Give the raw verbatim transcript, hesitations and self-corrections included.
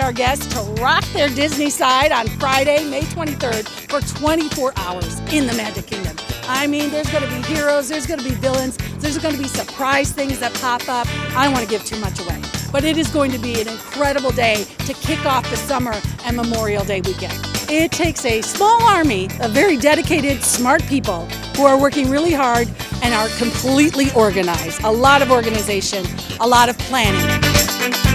our guests to rock their Disney side on Friday, May twenty-third for twenty-four hours in the Magic Kingdom. I mean, there's going to be heroes, there's going to be villains, there's going to be surprise things that pop up. I don't want to give too much away, but it is going to be an incredible day to kick off the summer and Memorial Day weekend. It takes a small army of very dedicated, smart people who are working really hard and are completely organized. A lot of organization, a lot of planning.